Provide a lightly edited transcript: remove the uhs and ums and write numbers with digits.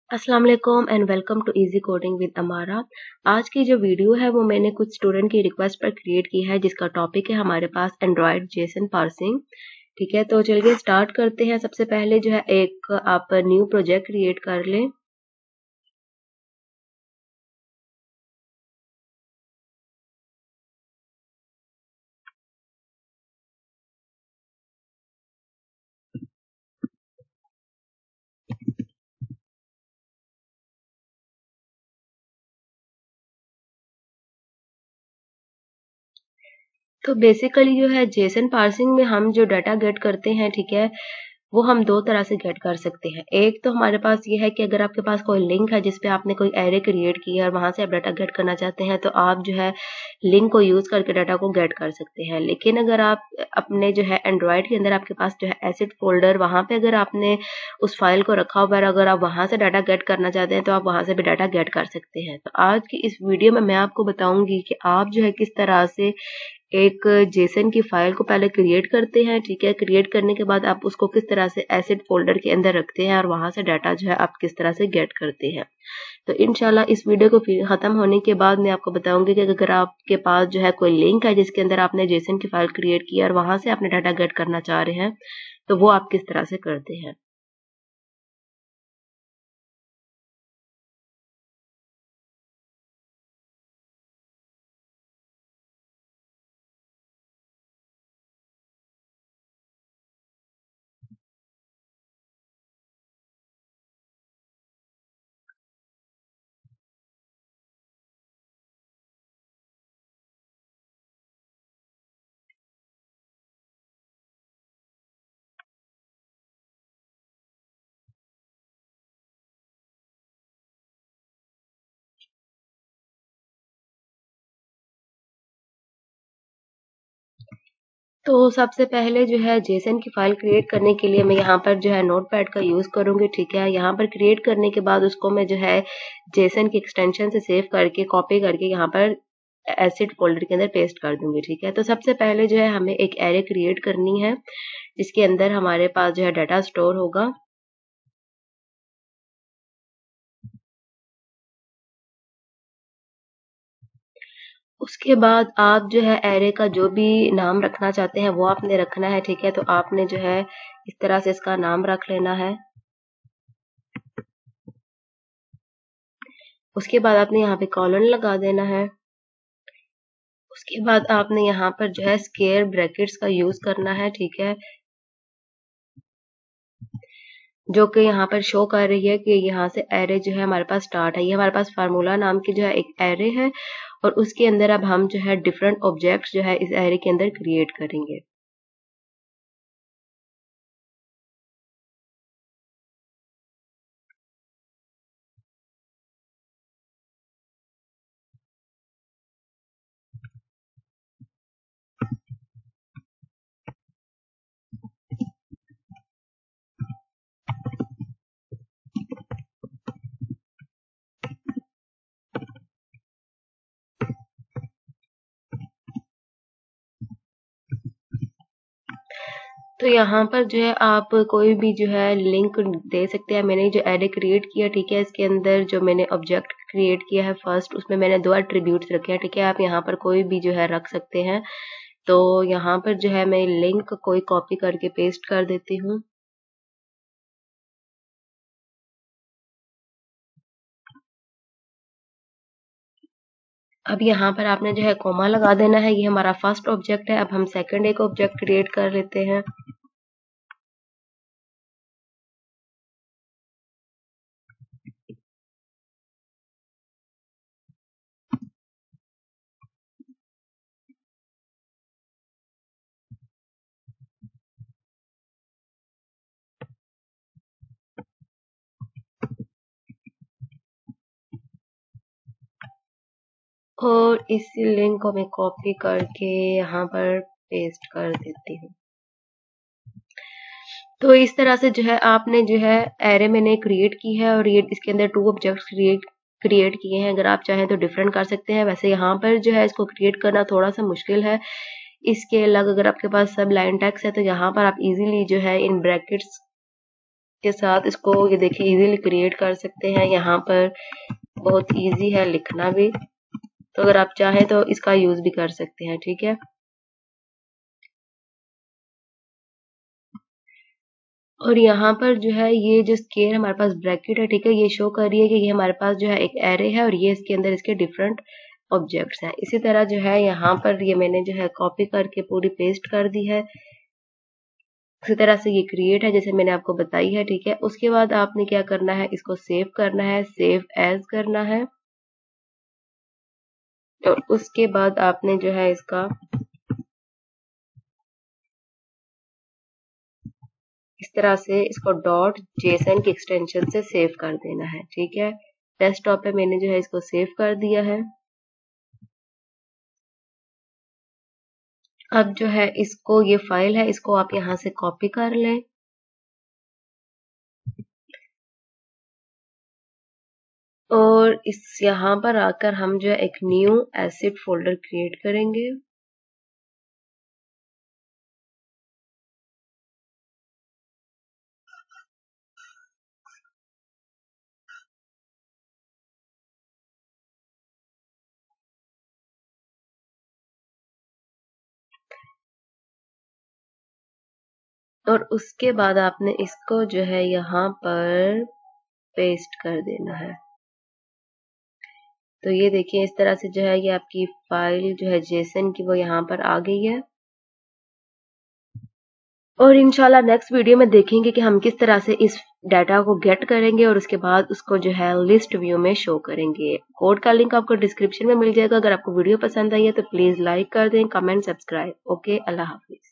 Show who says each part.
Speaker 1: अस्सलाम वालेकुम and welcome to easy coding with Amara. आज की जो वीडियो है वो मैंने कुछ स्टूडेंट की रिक्वेस्ट पर क्रिएट की है, जिसका टॉपिक है हमारे पास एंड्रॉयड जेसन पार्सिंग। ठीक है, तो चलिए स्टार्ट करते हैं। सबसे पहले जो है एक आप न्यू प्रोजेक्ट क्रिएट कर लें। तो बेसिकली जो है जेसन पार्सिंग में हम जो डाटा गेट करते हैं, ठीक है, वो हम दो तरह से गेट कर सकते हैं। एक तो हमारे पास ये है कि अगर आपके पास कोई लिंक है जिसपे आपने कोई एरे क्रिएट किया है और वहां से आप डाटा गेट करना चाहते हैं, तो आप जो है लिंक को यूज करके डाटा को गेट कर सकते हैं। लेकिन अगर आप अपने जो है एंड्रॉयड के अंदर आपके पास जो है एसिड फोल्डर, वहां पे अगर आपने उस फाइल को रखा हुआ है, अगर आप वहां से डाटा गेट करना चाहते हैं तो आप वहां से भी डाटा गेट कर सकते हैं। तो आज की इस वीडियो में मैं आपको बताऊंगी कि आप जो है किस तरह से एक जेसन की फाइल को पहले क्रिएट करते हैं। ठीक है, क्रिएट करने के बाद आप उसको किस तरह से एसिड फोल्डर के अंदर रखते हैं और वहां से डाटा जो है आप किस तरह से गेट करते हैं। तो इंशाल्लाह इस वीडियो को फिर खत्म होने के बाद मैं आपको बताऊंगी कि अगर आपके पास जो है कोई लिंक है जिसके अंदर आपने जेसन की फाइल क्रिएट की और वहां से आपने डाटा गेट करना चाह रहे हैं, तो वो आप किस तरह से करते हैं। तो सबसे पहले जो है जेसन की फाइल क्रिएट करने के लिए मैं यहाँ पर जो है नोटपैड का यूज करूंगी। ठीक है, यहाँ पर क्रिएट करने के बाद उसको मैं जो है जेसन की एक्सटेंशन से सेव करके कॉपी करके यहाँ पर एसिड फोल्डर के अंदर पेस्ट कर दूंगी। ठीक है, तो सबसे पहले जो है हमें एक एरे क्रिएट करनी है जिसके अंदर हमारे पास जो है डाटा स्टोर होगा। उसके बाद आप जो है एरे का जो भी नाम रखना चाहते हैं वो आपने रखना है। ठीक है, तो आपने जो है इस तरह से इसका नाम रख लेना है। उसके बाद आपने यहाँ पे कॉलन लगा देना है। उसके बाद आपने यहाँ पर जो है स्क्वायर ब्रैकेट्स का यूज करना है। ठीक है, जो कि यहाँ पर शो कर रही है कि यहाँ से एरे जो है हमारे पास स्टार्ट है। ये हमारे पास फार्मूला नाम की जो है एक एरे है और उसके अंदर अब हम जो है डिफरेंट ऑब्जेक्ट्स जो है इस एरे के अंदर क्रिएट करेंगे। तो यहाँ पर जो है आप कोई भी जो है लिंक दे सकते हैं। मैंने जो एरे क्रिएट किया, ठीक है, इसके अंदर जो मैंने ऑब्जेक्ट क्रिएट किया है फर्स्ट, उसमें मैंने दो एट्रीब्यूट्स रखे हैं। ठीक है, आप यहाँ पर कोई भी जो है रख सकते हैं। तो यहाँ पर जो है मैं लिंक कोई कॉपी करके पेस्ट कर देती हूँ। अब यहाँ पर आपने जो है कोमा लगा देना है। ये हमारा फर्स्ट ऑब्जेक्ट है। अब हम सेकंड एक ऑब्जेक्ट क्रिएट कर लेते हैं। और इस लिंक को मैं कॉपी करके यहाँ पर पेस्ट कर देती हूँ। तो इस तरह से जो है आपने जो है एरे मैंने क्रिएट की है और ये इसके अंदर टू ऑब्जेक्ट्स क्रिएट किए हैं। अगर आप चाहें तो डिफरेंट कर सकते हैं। वैसे यहाँ पर जो है इसको क्रिएट करना थोड़ा सा मुश्किल है। इसके अलग अगर आपके पास सब लाइन टेक्स्ट है तो यहाँ पर आप इजीली जो है इन ब्रैकेट्स के साथ इसको ये देखिए इजीली क्रिएट कर सकते हैं। यहाँ पर बहुत इजी है लिखना भी, तो अगर आप चाहें तो इसका यूज भी कर सकते हैं, ठीक है। और यहाँ पर जो है ये जो स्केयर हमारे पास ब्रैकेट है, ठीक है, ये शो कर रही है कि ये हमारे पास जो है एक एरे है और ये इसके अंदर इसके डिफरेंट ऑब्जेक्ट्स हैं। इसी तरह जो है यहाँ पर ये मैंने जो है कॉपी करके पूरी पेस्ट कर दी है। इसी तरह से ये क्रिएट है जैसे मैंने आपको बताई है, ठीक है। उसके बाद आपने क्या करना है, इसको सेव करना है, सेव एज करना है। और उसके बाद आपने जो है इसका इस तरह से इसको डॉट जेसन की एक्सटेंशन से सेव कर देना है, ठीक है। डेस्कटॉप पे मैंने जो है इसको सेव कर दिया है। अब जो है इसको ये फाइल है, इसको आप यहाँ से कॉपी कर लें और इस यहाँ पर आकर हम जो है एक न्यू एसिड फोल्डर क्रिएट करेंगे। और उसके बाद आपने इसको जो है यहाँ पर पेस्ट कर देना है। तो ये देखिए इस तरह से जो है ये आपकी फाइल जो है जेसन की वो यहाँ पर आ गई है। और इंशाल्लाह नेक्स्ट वीडियो में देखेंगे कि हम किस तरह से इस डाटा को गेट करेंगे और उसके बाद उसको जो है लिस्ट व्यू में शो करेंगे। कोड का लिंक आपको डिस्क्रिप्शन में मिल जाएगा। अगर आपको वीडियो पसंद आई है तो प्लीज लाइक कर दें, कमेंट, सब्सक्राइब। ओके, अल्लाह हाफिज।